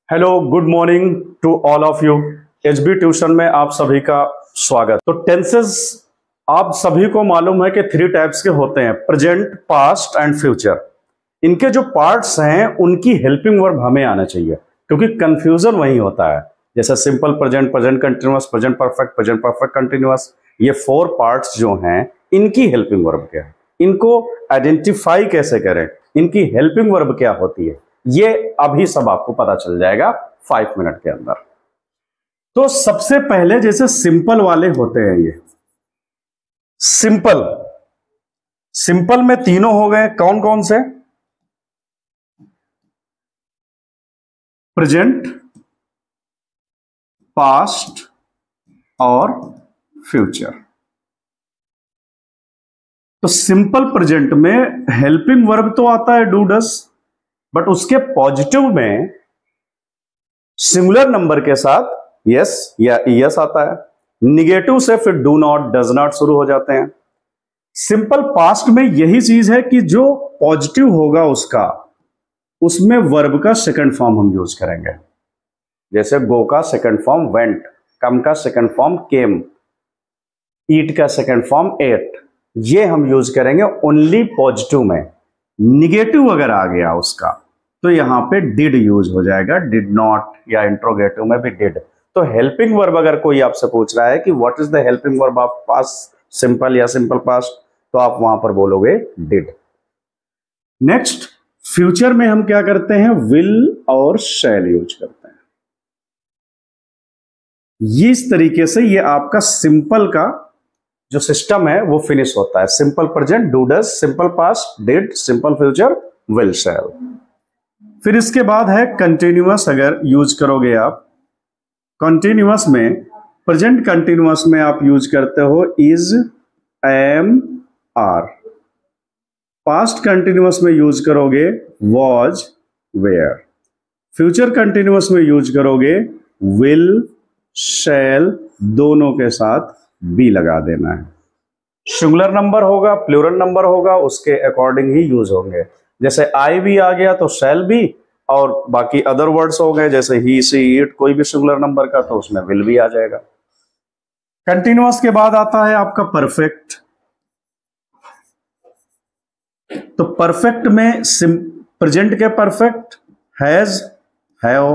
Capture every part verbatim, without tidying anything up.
Hello, good morning to all of you. HB tuition में आप सभी का स्वागत। तो टेंसेस आप सभी को मालूम है कि थ्री टाइप्स के होते हैं, प्रेजेंट, पास्ट एंड फ्यूचर। इनके जो पार्ट्स हैं उनकी हेल्पिंग वर्ब हमें आना चाहिए, क्योंकि कंफ्यूजन वही होता है। जैसे simple present, present continuous, present perfect, present perfect continuous, ये फोर पार्ट्स जो हैं इनकी हेल्पिंग वर्ब क्या है, इनको आइडेंटिफाई कैसे करें, इनकी हेल्पिंग वर्ब क्या होती है, ये अभी सब आपको पता चल जाएगा फाइव मिनट के अंदर। तो सबसे पहले जैसे सिंपल वाले होते हैं, ये सिंपल सिंपल में तीनों हो गए, कौन कौन से? प्रेजेंट, पास्ट और फ्यूचर। तो सिंपल प्रेजेंट में हेल्पिंग वर्ब तो आता है डू डस, बट उसके पॉजिटिव में सिंगुलर नंबर के साथ यस या यस आता है। निगेटिव से फिर डू नॉट, डज नॉट शुरू हो जाते हैं। सिंपल पास्ट में यही चीज है कि जो पॉजिटिव होगा उसका, उसमें वर्ब का सेकंड फॉर्म हम यूज करेंगे। जैसे गो का सेकंड फॉर्म वेंट, कम का सेकंड फॉर्म केम, ईट का सेकंड फॉर्म एट, ये हम यूज करेंगे ओनली पॉजिटिव में। निगेटिव अगर आ गया उसका तो यहां पे डिड यूज हो जाएगा, डिड नॉट, या इंट्रोगेटिव में भी डिड। तो हेल्पिंग वर्ब अगर कोई आपसे पूछ रहा है कि what is the helping verb of past simple या सिंपल पास्ट, तो आप वहां पर बोलोगे डिड। नेक्स्ट, फ्यूचर में हम क्या करते हैं, विल और शैल यूज करते हैं। ये इस तरीके से ये आपका सिंपल का जो सिस्टम है वो फिनिश होता है। Simple present do does, simple past did, simple future will shall. फिर इसके बाद है कंटिन्यूअस। अगर यूज करोगे आप कंटिन्यूअस में, प्रेजेंट कंटिन्यूअस में आप यूज करते हो is, am, are. Past continuous में यूज करोगे वॉज, वेयर। फ्यूचर कंटिन्यूअस में यूज करोगे विल, शैल, दोनों के साथ बी लगा देना है। सिंगुलर नंबर होगा, प्लूरल नंबर होगा, उसके अकॉर्डिंग ही यूज होंगे। जैसे आई भी आ गया तो शैल भी, और बाकी अदर वर्ड्स हो गए जैसे ही, सी, इट, कोई भी सिंगुलर नंबर का तो उसमें विल भी आ जाएगा। कंटिन्यूअस के बाद आता है आपका परफेक्ट। तो परफेक्ट में प्रेजेंट के perfect has, have,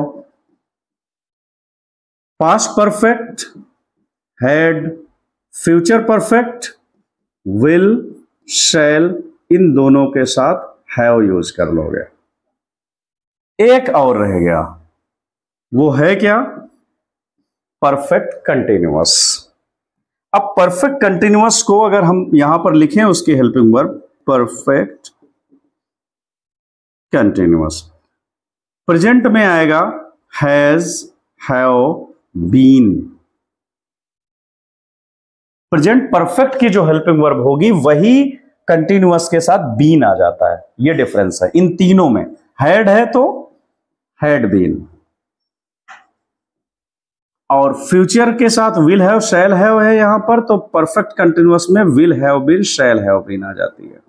past perfect had, future perfect will, shall, इन दोनों के साथ हैव यूज कर लोगे। एक और रह गया, वो है क्या, परफेक्ट कंटिन्यूअस। अब परफेक्ट कंटिन्यूअस को अगर हम यहां पर लिखें उसकी helping verb perfect continuous, present में आएगा has, have, been. Present perfect की जो हेल्पिंग वर्ब होगी वही कंटिन्यूअस के साथ बीन आ जाता है। ये डिफरेंस है इन तीनों में। हैड है तो हैड बीन, और फ्यूचर के साथ विल हैव, शैल हैव है यहां पर, तो परफेक्ट कंटिन्यूअस में will have been, shall have been आ जाती है।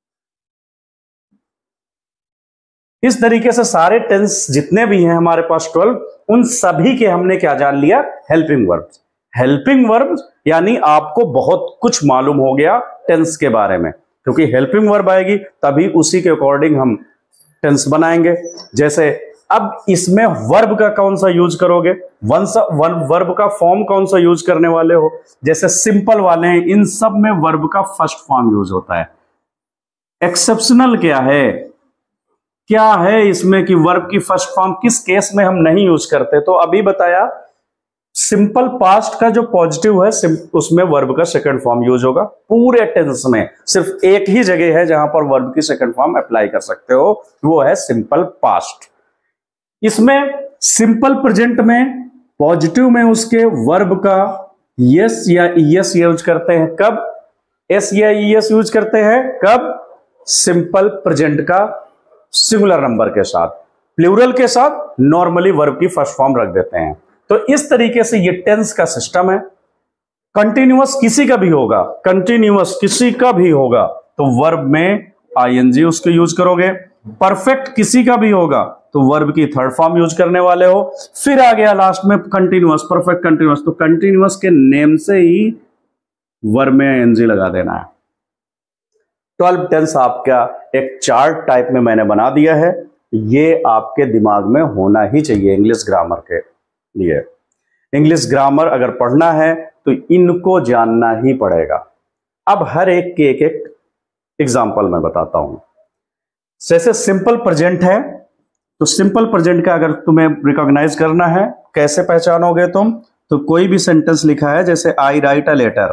इस तरीके से सारे टेंस जितने भी हैं हमारे पास ट्वेल्व, उन सभी के हमने क्या जान लिया, हेल्पिंग वर्ब्स। हेल्पिंग वर्ब्स यानी आपको बहुत कुछ मालूम हो गया टेंस के बारे में, क्योंकि हेल्पिंग वर्ब आएगी तभी उसी के अकॉर्डिंग हम टेंस बनाएंगे। जैसे अब इसमें वर्ब का कौन सा यूज करोगे, वन सा वन वर्ब का फॉर्म कौन सा यूज करने वाले हो। जैसे सिंपल वाले हैं, इन सब में वर्ब का फर्स्ट फॉर्म यूज होता है। एक्सेप्शनल क्या है, क्या है इसमें कि वर्ब की फर्स्ट फॉर्म किस केस में हम नहीं यूज करते, तो अभी बताया सिंपल पास्ट का जो पॉजिटिव है उसमें वर्ब का सेकंड फॉर्म यूज होगा। पूरे टेंस में सिर्फ एक ही जगह है जहां पर वर्ब की सेकंड फॉर्म अप्लाई कर सकते हो, वो है सिंपल पास्ट। इसमें सिंपल प्रेजेंट में पॉजिटिव में उसके वर्ब का यस या ईएस यूज करते हैं। कब एस या ईएस यूज करते हैं, कब, सिंपल प्रेजेंट का सिंगुलर नंबर के साथ। प्लूरल के साथ नॉर्मली वर्ब की फर्स्ट फॉर्म रख देते हैं। तो इस तरीके से ये टेंस का सिस्टम है। कंटिन्यूअस किसी का भी होगा, कंटिन्यूअस किसी का भी होगा तो वर्ब में आईएनजी उसको यूज करोगे। परफेक्ट किसी का भी होगा तो वर्ब की थर्ड फॉर्म यूज करने वाले हो। फिर आ गया लास्ट में कंटिन्यूअस, परफेक्ट कंटिन्यूअस, तो कंटिन्यूअस के नेम से ही वर्ब में एनजी लगा देना है। ट्वेल्व टेंस आपका एक चार्ट टाइप में मैंने बना दिया है, ये आपके दिमाग में होना ही चाहिए इंग्लिश ग्रामर के लिए। इंग्लिश ग्रामर अगर पढ़ना है तो इनको जानना ही पड़ेगा। अब हर एक के एक एक एग्जाम्पल मैं बताता हूं। जैसे सिंपल प्रेजेंट है, तो सिंपल प्रेजेंट का अगर तुम्हें रिकॉग्नाइज करना है, कैसे पहचानोगे तुम? तो कोई भी सेंटेंस लिखा है जैसे I write a letter,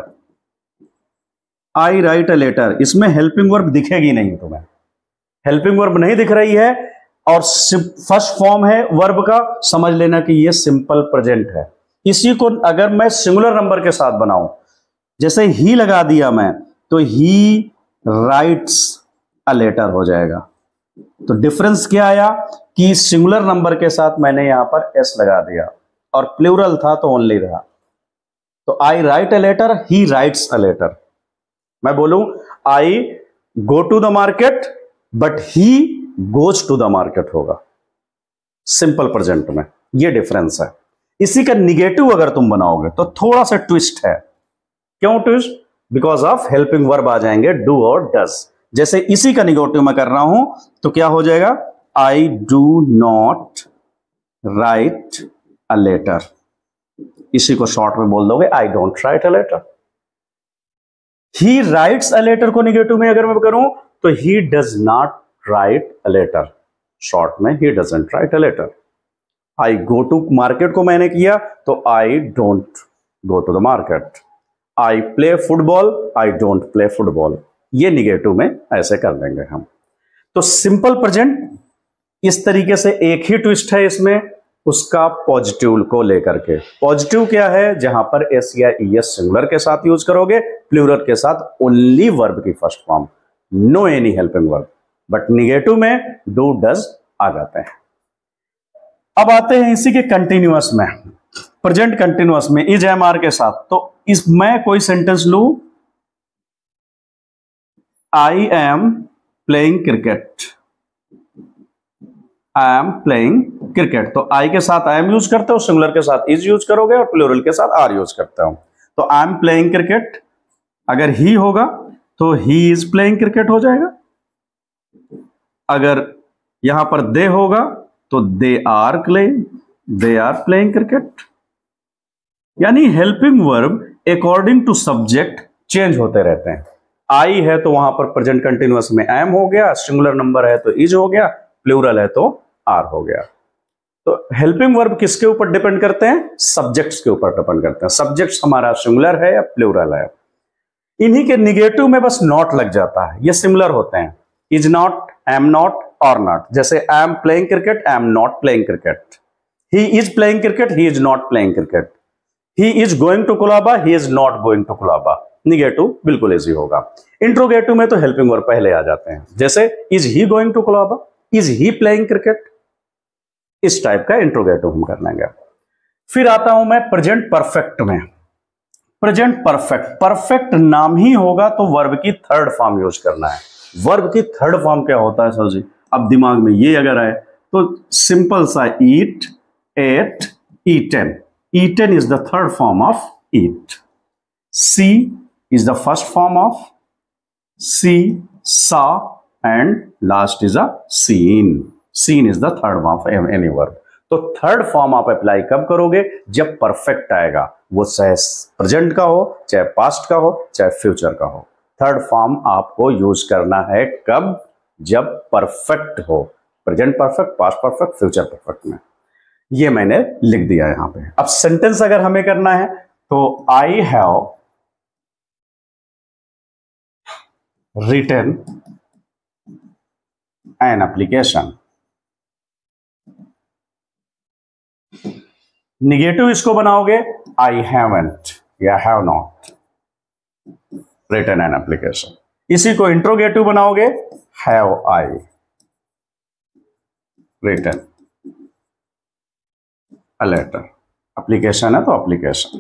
I write a letter, इसमें हेल्पिंग वर्ब दिखेगी नहीं तुम्हें, हेल्पिंग वर्ब नहीं दिख रही है और फर्स्ट फॉर्म है वर्ब का, समझ लेना कि ये सिंपल प्रेजेंट है। इसी को अगर मैं सिंगुलर नंबर के साथ बनाऊं, जैसे ही लगा दिया मैं, तो ही राइट्स अ लेटर हो जाएगा। तो डिफरेंस क्या आया कि सिंगुलर नंबर के साथ मैंने यहां पर एस लगा दिया और प्लूरल था तो ओनली रहा। तो I write a letter, he writes a letter. मैं बोलूं I go to the market but he goes to the market होगा सिंपल प्रेजेंट में, ये डिफरेंस है। इसी का निगेटिव अगर तुम बनाओगे तो थोड़ा सा ट्विस्ट है। क्यों twist? Because of helping verb आ जाएंगे डू और डज। जैसे इसी का निगेटिव मैं कर रहा हूं तो क्या हो जाएगा? I do not write a letter, इसी को शॉर्ट में बोल दोगे I don't write a letter. He writes a letter को निगेटिव में अगर मैं करूं तो he does not write a letter, short में he doesn't write a letter. I go to market को मैंने किया तो I don't go to the market. I play football, I don't play football, ये निगेटिव में ऐसे कर देंगे हम। तो सिंपल प्रेजेंट इस तरीके से, एक ही ट्विस्ट है इसमें उसका पॉजिटिव को लेकर के। पॉजिटिव क्या है? जहां पर एस या ईएस सिंगुलर के साथ यूज करोगे, प्लूरल के साथ ओनली वर्ब की first form, no any helping verb. But negative में डू डज आ जाते हैं। अब आते हैं इसी के कंटिन्यूअस में, प्रेजेंट कंटिन्यूअस में इज एम आर के साथ। तो इसमें कोई सेंटेंस लू, I am playing cricket, I am playing cricket. तो आई के साथ आई एम यूज करते हो, सिंगुलर के साथ इज यूज करोगे और प्लूरल के साथ आर यूज करते हो। तो आई एम प्लेइंग क्रिकेट, अगर ही होगा तो ही इज प्लेइंग क्रिकेट हो जाएगा। अगर यहां पर दे होगा तो they are playing, they are playing cricket. यानी helping verb according to subject change होते रहते हैं। आई है तो वहां पर प्रेजेंट कंटिन्यूअस में एम हो गया, सिंगुलर नंबर है तो इज हो गया, प्लूरल है तो आर हो गया। तो हेल्पिंग वर्ब किसके ऊपर डिपेंड करते हैं? सब्जेक्ट्स के ऊपर डिपेंड करते हैं। सब्जेक्ट्स हमारा सिंगुलर है या प्लूरल है। इन्हीं के निगेटिव में बस नॉट लग जाता है, ये सिमिलर होते हैं, is not, am not are not. जैसे I am playing cricket, I am not playing cricket. He is playing cricket, he is not playing cricket. He is going to Colaba, he is not going to Colaba. Negative बिल्कुल easy होगा। Interrogative में तो helping verb पहले आ जाते हैं, जैसे is he going to Colaba, is he playing cricket, इस टाइप का इंट्रोगेटिव हम कर लेंगे। फिर आता हूं मैं प्रेजेंट परफेक्ट में। प्रेजेंट परफेक्ट, परफेक्ट नाम ही होगा तो वर्ब की थर्ड फॉर्म यूज करना है। वर्ब की थर्ड फॉर्म क्या होता है सर जी? अब दिमाग में ये अगर आए तो सिंपल सा, eat, ate, eaten. Eaten is the third form of eat. See is the first form of see, saw and last is a seen. Seen is the third form of any verb. तो third form आप apply कब करोगे? जब perfect आएगा, वो चाहे present का हो, चाहे पास्ट का हो, चाहे फ्यूचर का हो। थर्ड फॉर्म आपको यूज करना है कब? जब परफेक्ट हो, present perfect, past perfect, future perfect में। ये मैंने लिख दिया यहां पे। अब सेंटेंस अगर हमें करना है तो I have written an application. Negative इसको बनाओगे आई हैवंट या have not written an application. इसी को इंट्रोगेटिव बनाओगे have I written a letter. Application है तो एप्लीकेशन।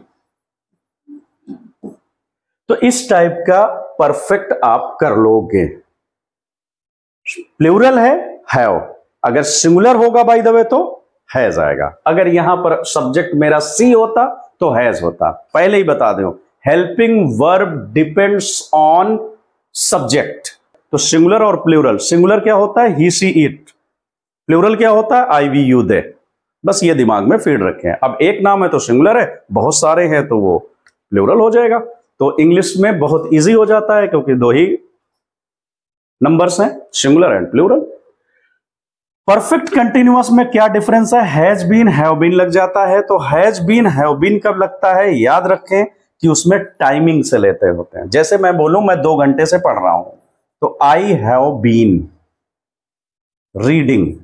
तो इस टाइप का परफेक्ट आप कर लोगे। प्लूरल है हैव, अगर सिंगुलर होगा बाय द वे तो हैज आएगा। अगर यहां पर सब्जेक्ट मेरा सी होता तो हैज होता। पहले ही बता दो, helping verb depends on subject. तो सिंगुलर और प्लूरल, सिंगुलर क्या होता है ही सी इट, प्लूरल क्या होता है आई वी यू दे। बस ये दिमाग में फीड रखें। अब एक नाम है तो सिंगुलर है, बहुत सारे हैं तो वो प्लूरल हो जाएगा। तो इंग्लिश में बहुत इजी हो जाता है क्योंकि दो ही नंबर्स हैं, singular and plural. Perfect continuous में क्या डिफरेंस है, हैज बीन हैव बीन लग जाता है। तो हैज बीन हैव बीन कब लगता है, याद रखें कि उसमें टाइमिंग से लेते होते हैं। जैसे मैं बोलूं मैं दो घंटे से पढ़ रहा हूं तो I have been reading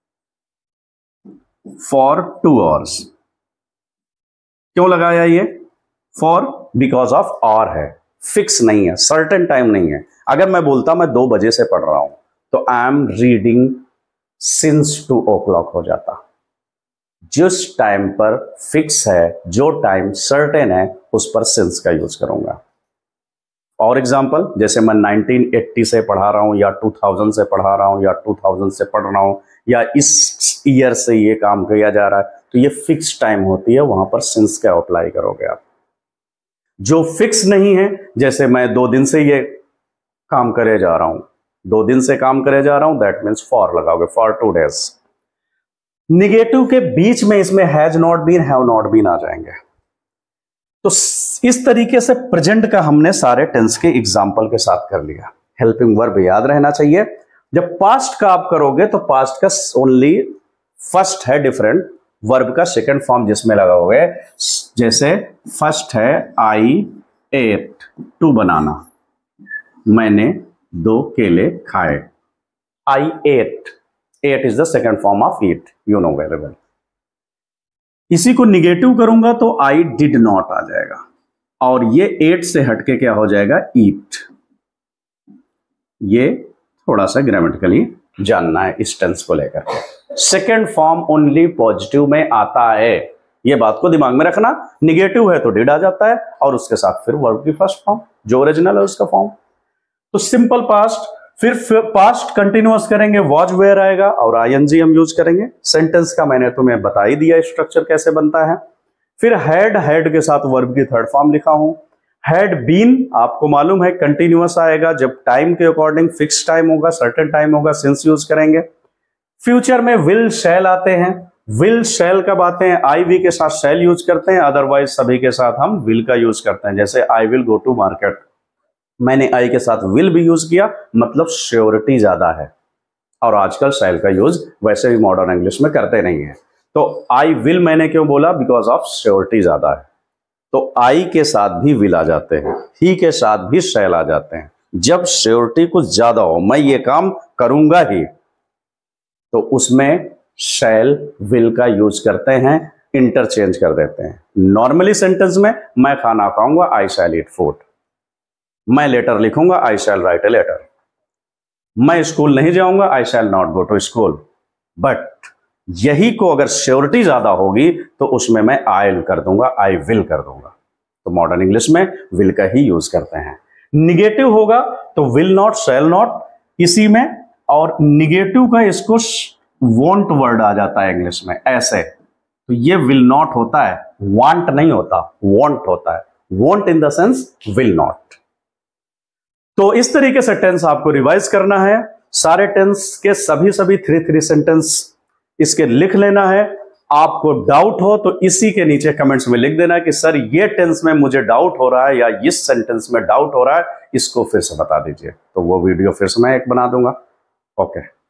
for two hours. क्यों लगाया ये, फॉर बिकॉज ऑफ और है, फिक्स नहीं है, सर्टेन टाइम नहीं है। अगर मैं बोलता मैं दो बजे से पढ़ रहा हूं तो I am reading since two o'clock हो जाता। जिस टाइम पर फिक्स है, जो टाइम सर्टेन है, उस पर सिंस का यूज करूंगा। और एग्जांपल, जैसे मैं नाइनटीन एटी से पढ़ा रहा हूं या टू थाउजेंड से पढ़ा रहा हूं या टू थाउजेंड से पढ़ रहा हूं या इस ईयर से ये काम किया जा रहा है, तो ये फिक्स टाइम होती है, वहां पर सिंस का अप्लाई करोगे आप। जो फिक्स नहीं है, जैसे मैं दो दिन से ये काम करे जा रहा हूं, दो दिन से काम करे जा रहा हूं, दैट मीन्स फॉर लगाओगे, फॉर टू डेज। निगेटिव के बीच में इसमें has not been have not been आ जाएंगे। तो इस तरीके से प्रेजेंट का हमने सारे टेंस के एग्जाम्पल के साथ कर लिया। हेल्पिंग वर्ब याद रहना चाहिए। जब पास्ट का आप करोगे तो पास्ट का ओनली फर्स्ट है डिफरेंट, वर्ब का सेकंड फॉर्म जिसमें लगाओगे, जैसे फर्स्ट है आई एट टू बनाना, मैंने दो केले खाए। I ate, ate is the second form of eat, you know very well. इसी को निगेटिव करूंगा तो आई डिड नॉट आ जाएगा और ये एट से हटके क्या हो जाएगा, ईट। ये थोड़ा सा ग्रामेटिकली जानना है इस टेंस को लेकर। सेकंड फॉर्म ओनली पॉजिटिव में आता है, ये बात को दिमाग में रखना। निगेटिव है तो डिड आ जाता है और उसके साथ फिर वर्ब की फर्स्ट फॉर्म जो ओरिजिनल है उसका फॉर्म। तो सिंपल पास्ट, फिर पास्ट कंटिन्यूअस करेंगे, वॉज वेयर आएगा और आईएनजी हम यूज करेंगे। सेंटेंस का मैंने तुम्हें बता ही दिया स्ट्रक्चर कैसे बनता है। फिर हैड, हैड के साथ वर्ब की थर्ड फॉर्म लिखा हूं। हैड बीन आपको मालूम है कंटिन्यूअस आएगा, जब टाइम के अकॉर्डिंग फिक्स टाइम होगा, सर्टेन टाइम होगा, सिंस यूज करेंगे। फ्यूचर में विल शैल आते हैं। विल शैल कब आते हैं, आई वी के साथ शैल यूज करते हैं, अदरवाइज सभी के साथ हम विल का यूज करते हैं। जैसे I will go to market, मैंने आई के साथ विल भी यूज किया, मतलब श्योरिटी ज्यादा है। और आजकल शैल का यूज वैसे भी मॉडर्न इंग्लिश में करते नहीं है। तो आई विल मैंने क्यों बोला, बिकॉज ऑफ श्योरिटी ज्यादा है। तो आई के साथ भी विल आ जाते हैं, ही के साथ भी शैल आ जाते हैं। जब श्योरिटी कुछ ज्यादा हो, मैं ये काम करूंगा ही, तो उसमें शैल विल का यूज करते हैं, इंटरचेंज कर देते हैं। नॉर्मली सेंटेंस में मैं खाना खाऊंगा, आई शैल ईट फूड। मैं लेटर लिखूंगा, I shall write a letter. मैं स्कूल नहीं जाऊंगा, I shall not go to school. But यही को अगर श्योरिटी ज्यादा होगी तो उसमें मैं आई कर दूंगा, आई विल कर दूंगा। तो मॉडर्न इंग्लिश में विल का ही यूज करते हैं। निगेटिव होगा तो विल नॉट, शैल नॉट इसी में, और निगेटिव का इसको वॉन्ट वर्ड आ जाता है इंग्लिश में ऐसे। तो ये विल नॉट होता है, वांट नहीं होता, वॉन्ट होता है। Won't in the sense will not. तो इस तरीके से टेंस आपको रिवाइज करना है। सारे टेंस के सभी सभी थ्री थ्री सेंटेंस इसके लिख लेना है। आपको डाउट हो तो इसी के नीचे कमेंट्स में लिख देना कि सर ये टेंस में मुझे डाउट हो रहा है या इस सेंटेंस में डाउट हो रहा है, इसको फिर से बता दीजिए। तो वो वीडियो फिर से मैं एक बना दूंगा। ओके।